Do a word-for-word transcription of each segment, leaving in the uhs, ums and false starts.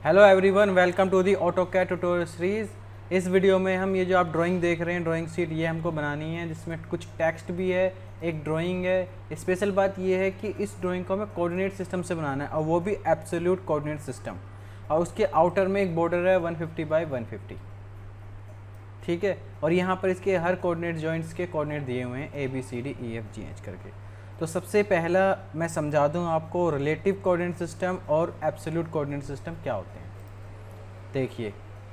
Hello everyone, welcome to the AutoCAD tutorial series. इस video में हम ये जो आप ड्राइंग देख रहे हैं, ड्राइंग शीट, ये हमको बनानी है जिसमें कुछ टेक्स्ट भी है, एक ड्राइंग है। स्पेशल बात ये है कि इस ड्राइंग को हमें कोऑर्डिनेट सिस्टम से बनाना है और वो भी एब्सोल्यूट कोऑर्डिनेट सिस्टम। और उसके आउटर में एक बॉर्डर है one fifty by one fifty, ठीक है। और यहाँ पर इसके हर कोऑर्डिनेट जॉइंट्स के कोऑर्डिनेट दिए हुए हैं, A B C D E F G H करके। तो सबसे पहला मैं समझा दूँ आपको रिलेटिव कोऑर्डिनेट सिस्टम और एब्सोल्यूट कोऑर्डिनेट सिस्टम क्या होते हैं। देखिए,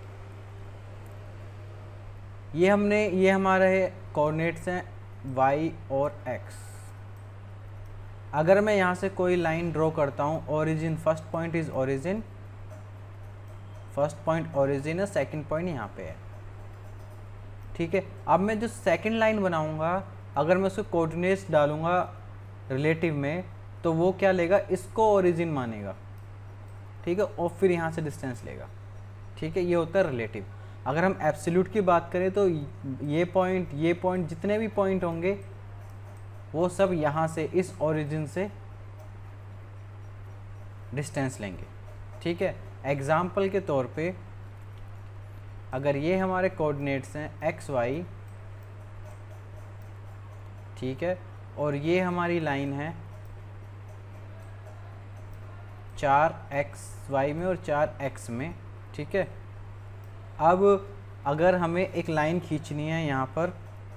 ये हमने ये हमारे कोऑर्डिनेट्स हैं y और x। अगर मैं यहाँ से कोई लाइन ड्रॉ करता हूँ, origin first point is origin, first point origin है, सेकंड पॉइंट यहाँ पे है, ठीक है। अब मैं जो सेकंड लाइन बनाऊंगा, अगर मैं उसको कोऑर्डिनेट्स डालूंगा रिलेटिव में, तो वो क्या लेगा, इसको ओरिजिन मानेगा, ठीक है, और फिर यहाँ से डिस्टेंस लेगा, ठीक है। ये होता है रिलेटिव। अगर हम एब्सोल्यूट की बात करें तो ये पॉइंट, ये पॉइंट, जितने भी पॉइंट होंगे वो सब यहाँ से इस ओरिजिन से डिस्टेंस लेंगे, ठीक है। एग्जाम्पल के तौर पे, अगर ये हमारे कोऑर्डिनेट्स हैं एक्स वाई, ठीक है, और ये हमारी लाइन है चार एक्स वाई में और चार एक्स में, ठीक है। अब अगर हमें एक लाइन खींचनी है यहाँ पर,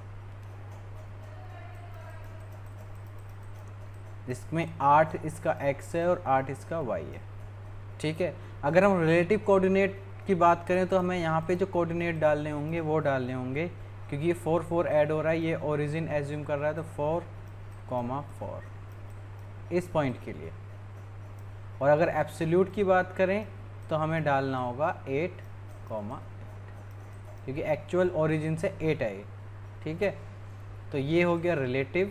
इसमें आठ इसका x है और आठ इसका y है, ठीक है। अगर हम रिलेटिव कोऑर्डिनेट की बात करें तो हमें यहाँ पे जो कोऑर्डिनेट डालने होंगे वो डालने होंगे, क्योंकि ये फोर फोर ऐड हो रहा है, ये ओरिजिन एज्यूम कर रहा है, तो फोर कॉमा फोर इस पॉइंट के लिए। और अगर एब्सोल्यूट की बात करें तो हमें डालना होगा एट कॉमा एट, क्योंकि एक्चुअल ओरिजिन से एट है ये, ठीक है। तो ये हो गया रिलेटिव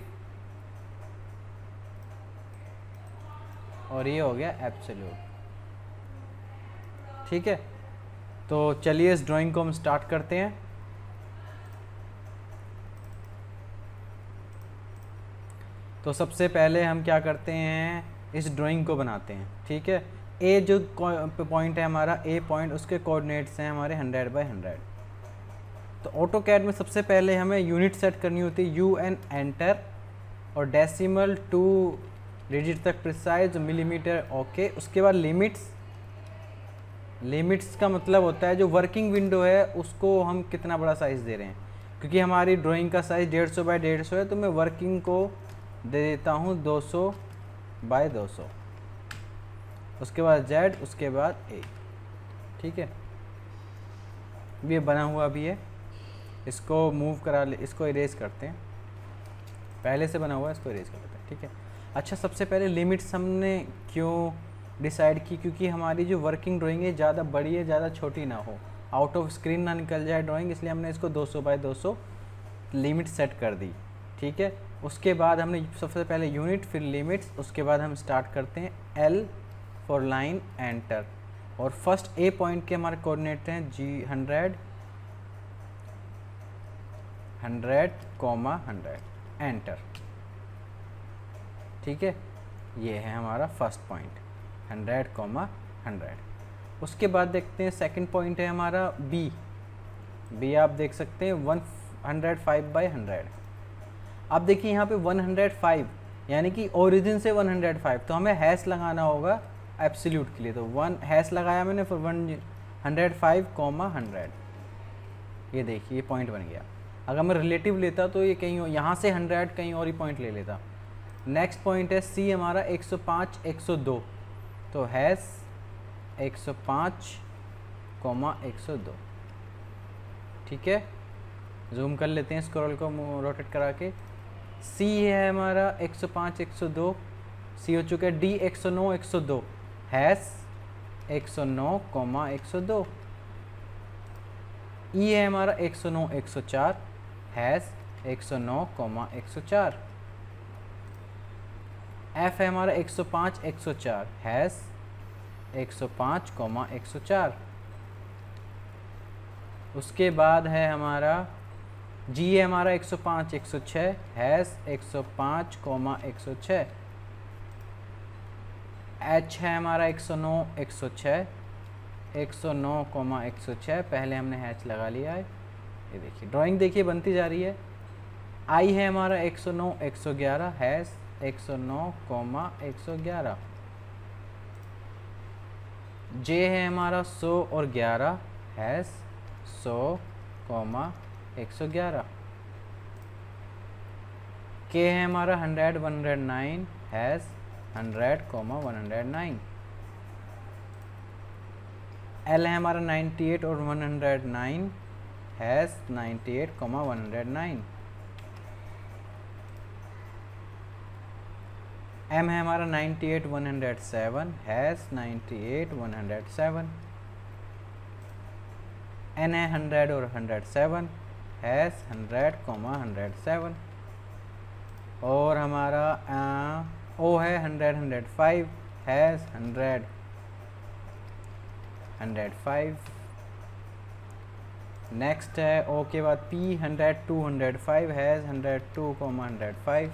और ये हो गया एब्सोल्यूट, ठीक है। तो चलिए इस ड्राइंग को हम स्टार्ट करते हैं। तो सबसे पहले हम क्या करते हैं, इस ड्राइंग को बनाते हैं, ठीक है। ए जो पॉइंट है हमारा, ए पॉइंट, उसके कोऑर्डिनेट्स हैं हमारे हंड्रेड बाई हंड्रेड। तो ऑटोकैड में सबसे पहले हमें यूनिट सेट करनी होती है, यू एन एंटर, और डेसिमल टू डिजिट तक प्रिसाइज, मिलीमीटर, ओके। उसके बाद लिमिट्स, लिमिट्स का मतलब होता है जो वर्किंग विंडो है उसको हम कितना बड़ा साइज़ दे रहे हैं, क्योंकि हमारी ड्राइंग का साइज़ डेढ़ सौ बाई डेढ़ सौ है, तो मैं वर्किंग को दे देता हूँ दो सौ बाई दो सौ। उसके बाद जेड, उसके बाद ए, ठीक है। ये बना हुआ भी है, इसको मूव करा ले, इसको इरेज करते हैं, पहले से बना हुआ है, इसको इरेज कर देते हैं, ठीक है। अच्छा, सबसे पहले लिमिट्स हमने क्यों डिसाइड की, क्योंकि हमारी जो वर्किंग ड्राइंग है ज़्यादा बड़ी है, ज़्यादा छोटी ना हो, आउट ऑफ स्क्रीन ना निकल जाए ड्राइंग, इसलिए हमने इसको दो सौ बाई दो सौ लिमिट सेट कर दी, ठीक है। उसके बाद हमने सबसे पहले यूनिट, फिर लिमिट्स, उसके बाद हम स्टार्ट करते हैं एल फॉर लाइन, एंटर। और फर्स्ट ए पॉइंट के हमारे कोऑर्डिनेट हैं जी hundred, hundred comma hundred, enter, ठीक है। ये है हमारा first point hundred comma hundred. उसके बाद देखते हैं सेकंड पॉइंट है हमारा बी, बी आप देख सकते हैं one hundred five by hundred. अब देखिए यहाँ पे वन हंड्रेड फाइव यानी कि ओरिजिन से वन हंड्रेड फाइव, तो हमें हैश लगाना होगा एब्सोल्यूट के लिए, तो वन हैश लगाया मैंने, फिर one hundred five comma hundred, ये देखिए ये पॉइंट बन गया। अगर मैं रिलेटिव लेता तो ये कहीं यहाँ से हंड्रेड कहीं और ही पॉइंट ले लेता। नेक्स्ट पॉइंट है सी हमारा एक सौ पाँच एक सौ दो, तो हैश एक सौ पाँच कॉमा एक सौ दो, ठीक है। जूम कर लेते हैं, स्क्रॉल को रोटेट करा के। सी है हमारा एक सौ पाँच एक सौ दो, सी हो चुका है। डी एक सौ नौ एक सौ दो, हैश एक सौ नौ कॉमा एक सौ दो। ई है हमारा एक सौ नौ एक सौ चार, हैश एक सौ नौ कॉमा एक सौ चार। एफ है हमारा एक सौ पाँच एक सौ चार, हैश एक सौ पाँच कॉमा एक सौ चार। उसके बाद है हमारा जी है हमारा एक सौ पाँच एक सौ छः, हैश एक सौ पाँच कॉमा एक सौ छः। एच है हमारा एक सौ नौ एक सौ छः, एक सौ नौ कॉमा एक सौ छः, पहले हमने हैच लगा लिया है। ये देखिए ड्राइंग देखिए बनती जा रही है। आई है हमारा एक सौ नौ एक सौ ग्यारह, हैश एक सौ नौ कॉमा एक सौ ग्यारह। जे है हमारा सौ और ग्यारह, हैश सौ कॉमा एक सौ ग्यारह। के है हमारा hundred one hundred nine, hash hundred comma one hundred nine. L है हमारा नाइन्टी एट और one hundred nine, hash ninety eight comma one hundred nine. M है हमारा ninety eight one hundred seven, hash ninety eight one hundred seven. N है hundred और hundred seven, hash hundred comma hundred seven. और हमारा O है hundred hundred five, hash hundred hundred five. Next है O के बाद P hundred two hundred five, hash hundred two comma hundred five.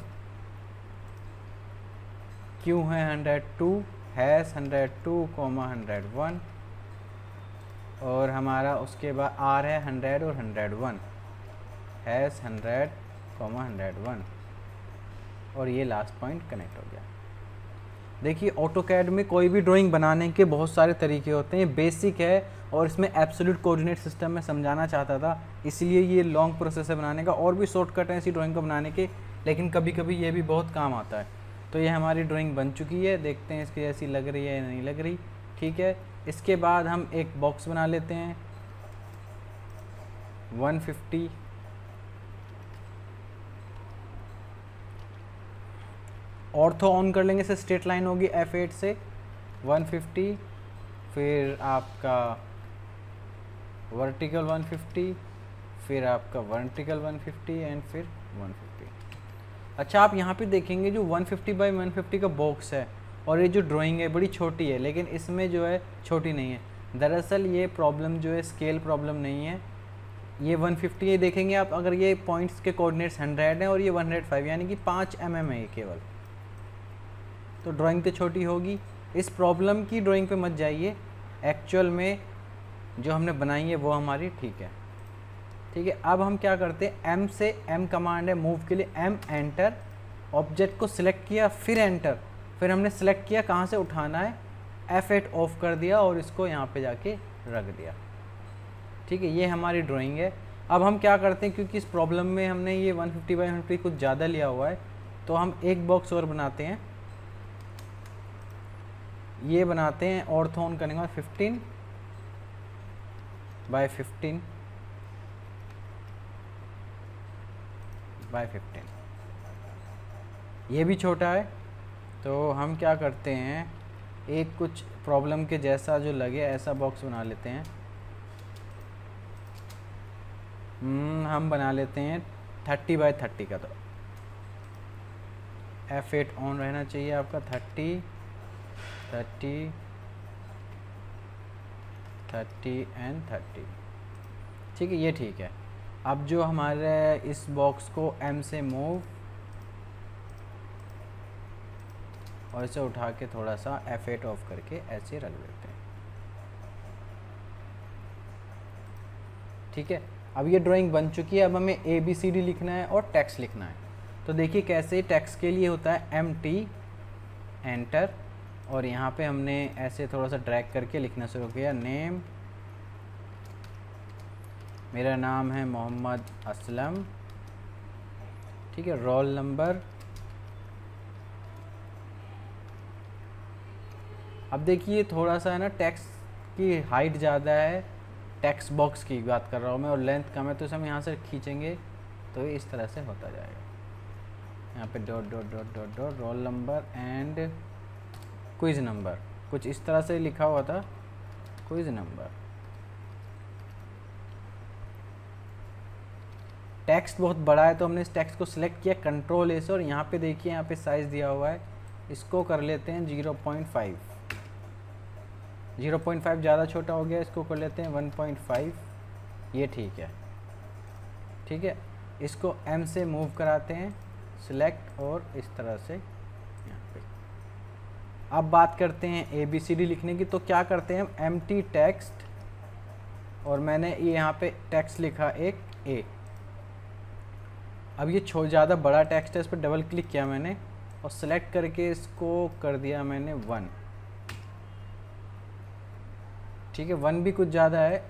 Q है hundred two, hash hundred two comma hundred one. और हमारा उसके बाद आर है हंड्रेड और hundred one, hash hundred comma hundred one. और ये लास्ट पॉइंट कनेक्ट हो गया। देखिए ऑटोकैड में कोई भी ड्राइंग बनाने के बहुत सारे तरीके होते हैं, बेसिक है और इसमें एब्सोल्यूट कोऑर्डिनेट सिस्टम में समझाना चाहता था, इसलिए ये लॉन्ग प्रोसेस है बनाने का। और भी शॉर्टकट है ऐसी ड्राइंग को बनाने के, लेकिन कभी कभी ये भी बहुत काम आता है। तो ये हमारी ड्राइंग बन चुकी है, देखते हैं इसकी ऐसी लग रही है या नहीं लग रही। ठीक है, इसके बाद हम एक बॉक्स बना लेते हैं वन फिफ्टी। ऑर्थो ऑन कर लेंगे, से स्ट्रेट लाइन होगी एफ एट से वन फिफ्टी, फिर आपका वर्टिकल वन फिफ्टी, फिर आपका वर्टिकल वन फिफ्टी एंड फिर वन फिफ्टी। अच्छा आप यहाँ पे देखेंगे जो one fifty by one fifty का बॉक्स है और ये जो ड्राइंग है बड़ी छोटी है, लेकिन इसमें जो है छोटी नहीं है। दरअसल ये प्रॉब्लम जो है स्केल प्रॉब्लम नहीं है, ये वन फिफ्टी है। देखेंगे आप अगर ये पॉइंट्स के कोऑर्डिनेट्स हंड्रेड हैं और ये वन हंड्रेड फाइव, यानी कि पाँच एम एम है ये केवल, तो ड्राइंग तो छोटी होगी। इस प्रॉब्लम की ड्राइंग पे मत जाइए, एक्चुअल में जो हमने बनाई है वो हमारी ठीक है। ठीक है, अब हम क्या करते हैं, एम से एम कमांड है मूव के लिए, एम एंटर, ऑब्जेक्ट को सिलेक्ट किया फिर एंटर, फिर हमने सेलेक्ट किया कहाँ से उठाना है, एफ एट ऑफ कर दिया और इसको यहाँ पे जाके रख दिया। ठीक है, ये हमारी ड्राइंग है। अब हम क्या करते हैं, क्योंकि इस प्रॉब्लम में हमने ये one fifty by one fifty कुछ ज़्यादा लिया हुआ है, तो हम एक बॉक्स और बनाते हैं। ये बनाते हैं ऑर्थो ऑन करने के बाद fifteen by fifteen by fifteen, ये भी छोटा है। तो हम क्या करते हैं, एक कुछ प्रॉब्लम के जैसा जो लगे ऐसा बॉक्स बना लेते हैं। hmm, हम बना लेते हैं थर्टी बाई थर्टी का, तो एफ एट ऑन रहना चाहिए आपका। Thirty thirty thirty and thirty, ठीक है, ये ठीक है। अब जो हमारे इस बॉक्स को एम से मूव और इसे उठा के थोड़ा सा एफ एट ऑफ करके ऐसे रख देते हैं। ठीक है, अब ये ड्राइंग बन चुकी है। अब हमें ए बी सी डी लिखना है और टेक्स्ट लिखना है। तो देखिए कैसे, टेक्स्ट के लिए होता है एम टी एंटर, और यहाँ पे हमने ऐसे थोड़ा सा ड्रैग करके लिखना शुरू किया, नेम, मेरा नाम है मोहम्मद असलम। ठीक है, रोल नंबर। अब देखिए थोड़ा सा है ना, टेक्स्ट की हाइट ज़्यादा है, टेक्स्ट बॉक्स की बात कर रहा हूँ मैं, और लेंथ कम है, तो इसे हम यहाँ से खींचेंगे तो इस तरह से होता जाएगा। यहाँ पे dot dot dot dot dot roll number and quiz number, कुछ इस तरह से लिखा हुआ था, क्विज नंबर। टेक्स्ट बहुत बड़ा है तो हमने इस टेक्स्ट को सिलेक्ट किया कंट्रोल ए से, और यहाँ पे देखिए यहाँ पे साइज़ दिया हुआ है, इसको कर लेते हैं zero point five. Zero point five ज़्यादा छोटा हो गया, इसको कर लेते हैं वन पॉइंट फाइव, ये ठीक है। ठीक है, इसको एम से मूव कराते हैं, सिलेक्ट, और इस तरह से यहाँ पे अब बात करते हैं ए बी सी डी लिखने की। तो क्या करते हैं हम, एम टी टेक्स्ट, और मैंने ये यहाँ पे टेक्स्ट लिखा एक ए। अब ये छो ज़्यादा बड़ा टेक्स्ट है, इस पर डबल क्लिक किया मैंने और सेलेक्ट करके इसको कर दिया मैंने वन। ठीक है, वन भी कुछ ज़्यादा है,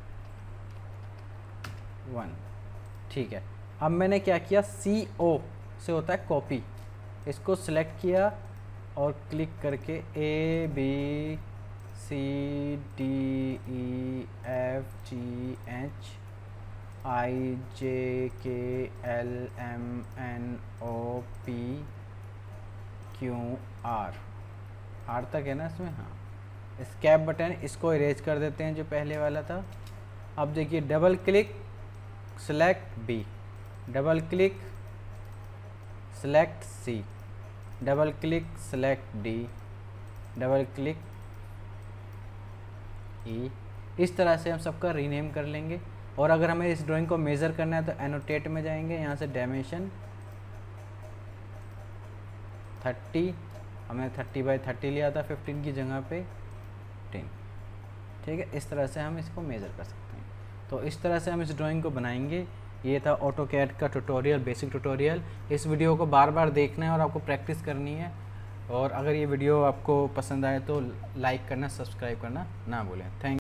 वन। ठीक है, अब मैंने क्या किया, सी ओ से होता है कॉपी, इसको सिलेक्ट किया और क्लिक करके A B C D E F G H I J K L M N O P Q R, R तक है ना इसमें, हाँ। स्कैप बटन, इसको इरेज कर देते हैं जो पहले वाला था। अब देखिए, double click select B, double click select C, double click select D, double click E. इस तरह से हम सबका रीनेम कर लेंगे। और अगर हमें इस ड्राइंग को मेज़र करना है तो एनोटेट में जाएंगे, यहाँ से डायमेंशन थर्टी, हमने थर्टी बाई थर्टी लिया था, फिफ्टीन की जगह पे टेन। ठीक है, इस तरह से हम इसको मेज़र कर सकते हैं। तो इस तरह से हम इस ड्राइंग को बनाएंगे। ये था ऑटोकैड का ट्यूटोरियल, बेसिक ट्यूटोरियल। इस वीडियो को बार बार देखना है और आपको प्रैक्टिस करनी है। और अगर ये वीडियो आपको पसंद आए तो लाइक करना, सब्सक्राइब करना ना भूलें। थैंक